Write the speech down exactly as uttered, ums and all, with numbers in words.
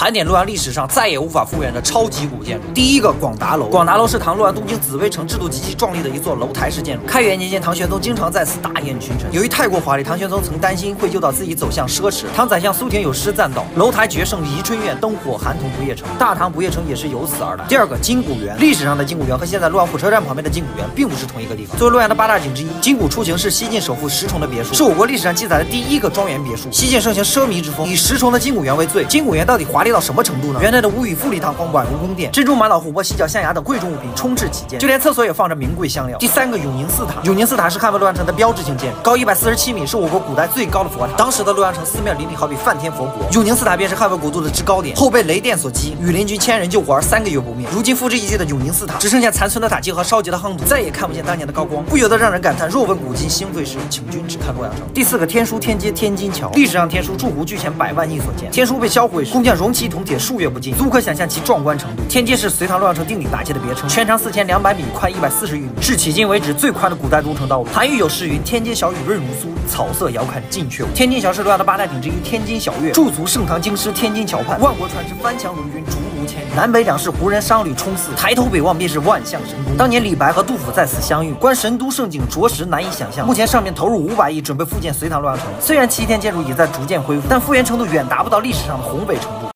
盘点洛阳历史上再也无法复原的超级古建筑。第一个广达楼，广达楼是唐洛阳东京紫薇城制度极其壮丽的一座楼台式建筑。开元年间，唐玄宗经常在此大宴群臣，由于太过华丽，唐玄宗曾担心会诱导自己走向奢侈。唐宰相苏廷有诗赞道：“楼台绝胜宜春院，灯火寒同不夜城。”大唐不夜城也是由此而来。第二个金谷园，历史上的金谷园和现在洛阳火车站旁边的金谷园并不是同一个地方。作为洛阳的八大景之一，金谷出行是西晋首富石崇的别墅，是我国历史上记载的第一个庄园别墅。西晋盛行奢靡之风，以石崇的金谷园为最。金谷园到底华丽到什么程度呢？园内的五宇富丽堂皇，宛如宫殿，珍珠玛瑙、琥珀、犀角、象牙等贵重物品充斥其间，就连厕所也放着名贵香料。第三个永宁寺塔，永宁寺塔是汉魏洛阳城的标志性建筑，高一百四十七米，是我国古代最高的佛塔。当时的洛阳城四面林立，好比梵天佛国。永宁寺塔便是汉魏国都的制高点，后被雷电所击，羽林军千人救火而三个月不灭。如今复制一季的永宁寺塔，只剩下残存的塔基和烧结的夯土，再也看不见当年的高光，不由得让人感叹：若问古今心肺时，请君只看洛阳城。第四个天书天街天津桥，历史上天书筑湖巨钱百万亿所建，天书被销毁时，工匠熔漆铜铁数月不尽，足可想象其壮观程度。天街是隋唐洛阳城定鼎大街的别称，全长四千两百米，宽一百四十余米，是迄今为止最宽的古代都城道路。韩愈有诗云：“天街小雨润如酥，草色遥看近却无。”天津桥是洛阳的八大景之一，天津小月驻足盛唐京师天津桥畔，万国船只翻墙如云，逐如千里。南北两市胡人商旅冲刺，抬头北望便是万象神都。当年李白和杜甫在此相遇，观神都盛景，着实难以想象。目前上面投入五百亿，准备复建隋唐洛阳城。虽然七天建筑已在逐渐恢复，但复原程度远达不到历史上的宏伟程度。